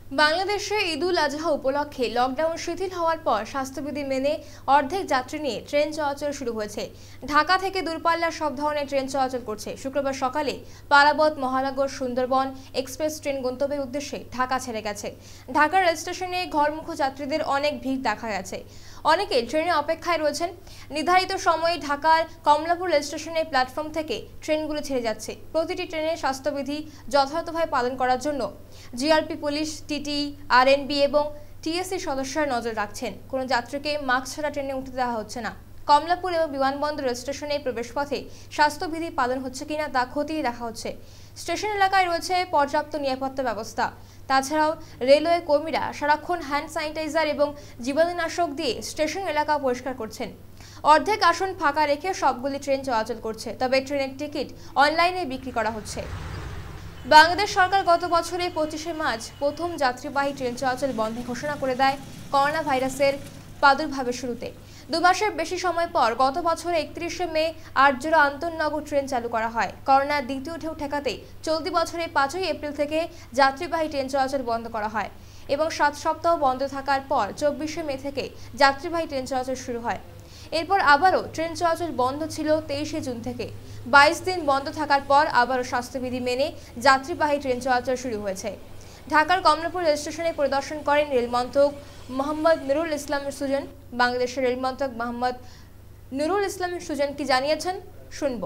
বাংলাদেশে ঈদুল আজহা উপলক্ষে লকডাউন শিথিল হওয়ার পর স্বাস্থ্যবিধি মেনে অর্ধেক যাত্রী নিয়ে ট্রেন চলাচল শুরু হয়েছে। ঢাকা থেকে দূরপাল্লার সব ধরনের ট্রেন চলাচল করছে। শুক্রবার সকালে পারাবত, মহানগর, সুন্দরবন এক্সপ্রেস ট্রেন গন্তব্যের উদ্দেশ্যে ঢাকা ছেড়ে গেছে। ঢাকা রেল স্টেশনে ঘরমুখো যাত্রীদের অনেক ভিড় দেখা গেছে। অনেকে ট্রেনে অপেক্ষায় রয়েছেন। নির্ধারিত সময়ে ঢাকার কমলাপুর রেল স্টেশনের প্ল্যাটফর্ম থেকে ট্রেনগুলো ছেড়ে যাচ্ছে। প্রতিটি ট্রেনের স্বাস্থ্যবিধি যথাযথভাবে পালন করার জন্য জিআরপি, পুলিশ, টিটি, আরএনবি এবং টিএসসি সদস্যরা নজর রাখছেন। কোনো যাত্রীকে মাস্ক ছাড়া ট্রেনে উঠতে দেওয়া হচ্ছে না। কমলাপুর এবং বিমানবন্দর রেল স্টেশনের প্রবেশপথে স্বাস্থ্যবিধি পালন হচ্ছে কিনা তা খতিয়ে দেখা হচ্ছে। স্টেশন এলাকায় রয়েছে পর্যাপ্ত নিরাপত্তা ব্যবস্থা। তাছাড়াও রেলওয়ে কর্মীরা সারাক্ষণ হ্যান্ড স্যানিটাইজার এবং জীবাণুনাশক দিয়ে স্টেশন এলাকা পরিষ্কার করছেন। অর্ধেক আসন ফাঁকা রেখে সবগুলি ট্রেন চলাচল করছে, তবে ট্রেনের টিকিট অনলাইনে বিক্রি করা হচ্ছে। বাংলাদেশ সরকার গত বছরের 25শে মার্চ প্রথম যাত্রীবাহী ট্রেন চলাচল বন্ধের ঘোষণা করে দেয় করোনা ভাইরাসের প্রাদুর্ভাবের শুরুতে। 2 মাসের বেশি সময় পর গত বছরের 31শে মে 8 জোড়া আন্তঃনগর ট্রেন চালু করা হয়। করোনার দ্বিতীয় ঢেউ ঠেকাতে চলতি বছরের 5ই এপ্রিল থেকে যাত্রীবাহী ট্রেন চলাচল বন্ধ করা হয় এবং 7 সপ্তাহ বন্ধ থাকার পর 24শে মে থেকে যাত্রীবাহী ট্রেন চলাচল শুরু হয়। এরপর আবারও ট্রেন চলাচল বন্ধ ছিল 23শে জুন থেকে। 22 দিন বন্ধ থাকার পর আবারও স্বাস্থ্যবিধি মেনে যাত্রীবাহী ট্রেন চলাচল শুরু হয়েছে। ঢাকার কমলাপুর রেল স্টেশনে পরিদর্শন করেন রেলমন্ত্রক মোহাম্মদ নুরুল ইসলাম সুজন। বাংলাদেশের রেলমন্ত্রক মোহাম্মদ নুরুল ইসলাম সুজন কি জানিয়েছেন, শুনব।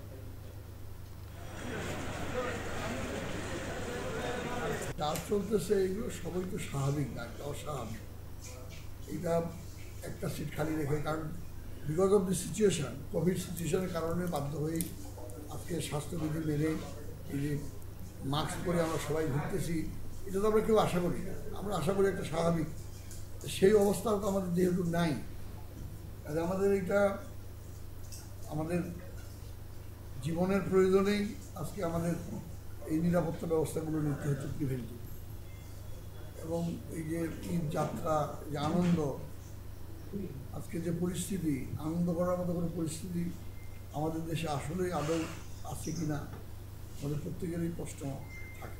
কাজ চলতেছে, এগুলো সবাই তো স্বাভাবিক না, অস্বাভাবিক। এটা একটা সিট খালি রেখে, কারণ because of the situation, covid সিচুয়েশনের কারণে বাধ্য হয়ে আজকে স্বাস্থ্যবিধি মেনে এই যে মাস্ক পরে আমরা সবাই ঘুরতেছি, এটা তো আমরা কেউ আশা করি না। আমরা আশা করি একটা স্বাভাবিক, সেই অবস্থাও তো আমাদের যেহেতু নাই, আর আমাদের এটা আমাদের জীবনের প্রয়োজনেই আজকে আমাদের এই নিরাপত্তা ব্যবস্থাগুলো নিতে হচ্ছে প্রিভেন্টিভ। এবং এই যে ঈদ যাত্রা, যে আনন্দ, আজকে যে পরিস্থিতি, আনন্দ করার মতো কোনো পরিস্থিতি আমাদের দেশে আসলেই আদৌ আছে কি না, আমাদের প্রত্যেকেরই প্রশ্ন থাকে।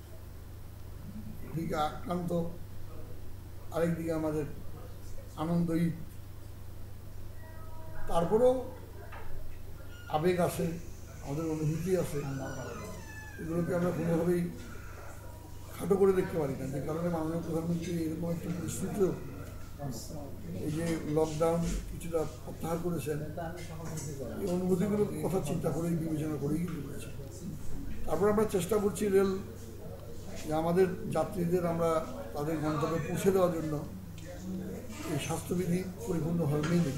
এদিকে আক্রান্ত, আরেকদিকে আমাদের আনন্দ ঈদ, তারপরেও আবেগ আছে, আমাদের অনুভূতি আছে, এগুলোকে আমরা কোনোভাবেই খাটো করে দেখতে পারি না। যে কারণে মাননীয় প্রধানমন্ত্রী এরকম একটা পরিস্থিতিও, এই যে লকডাউন কিছুটা প্রত্যাহার করেছেন, এই অনুভূতিগুলোর কথা চিন্তা করেই, বিবেচনা করেই কিন্তু করেছেন। তারপর আমরা চেষ্টা করছি রেল যে আমাদের যাত্রীদের আমরা তাদের গন্তব্যে পৌঁছে দেওয়ার জন্য এই স্বাস্থ্যবিধি পরিপূর্ণভাবে মেনে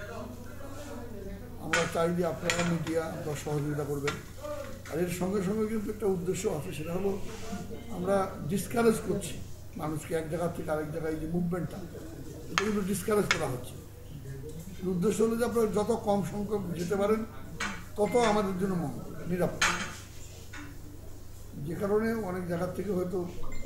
আমরা চাই যে আপনারা মিডিয়া আপনারা সহযোগিতা করবেন। আর এর সঙ্গে সঙ্গে কিন্তু একটা উদ্দেশ্য আছে, সেটা হলো আমরা ডিসকারেজ করছি মানুষকে এক জায়গা থেকে আরেক জায়গায়, যে মুভমেন্টটা, এটা কিন্তু ডিসকারেজ করা হচ্ছে। উদ্দেশ্য হলো যে আপনারা যত কম সংখ্যক যেতে পারেন তত আমাদের জন্য নিরাপদ। যে কারণে অনেক জায়গার থেকে হয়তো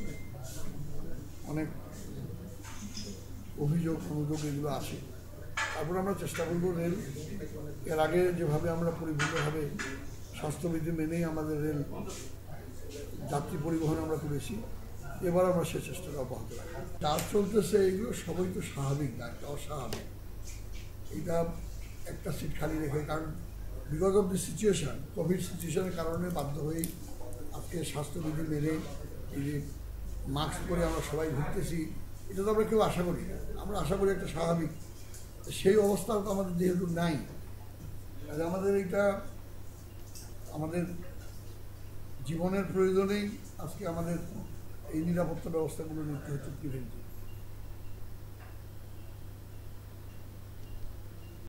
অনেক অভিযোগ অনুযোগ এগুলো আসে। তারপর আমরা চেষ্টা করবো রেল, এর আগে যেভাবে আমরা পরিপূর্ণভাবে স্বাস্থ্যবিধি মেনেই আমাদের রেল যাত্রী পরিবহন আমরা করেছি, এবার আমরা সে চেষ্টাটা অব্যাহত রাখবো। কাজ চলতেছে, এগুলো সবাই তো স্বাভাবিক না, একটা অস্বাভাবিক। এটা একটা সিট খালি রেখে, কারণ because of the situation, covid সিচুয়েশনের কারণে বাধ্য হয়ে আজকে স্বাস্থ্যবিধি মেনে এই যে মাস্ক পরে আমরা সবাই ঘুরতেছি, এটা তো আমরা কেউ আশা করি না। আমরা আশা করি একটা স্বাভাবিক, সেই অবস্থাও তো আমাদের যেহেতু নাই, আর আমাদের এটা আমাদের জীবনের প্রয়োজনেই আজকে আমাদের এই নিরাপত্তা ব্যবস্থাগুলো নিতে হচ্ছে প্রিভেন্টিভ।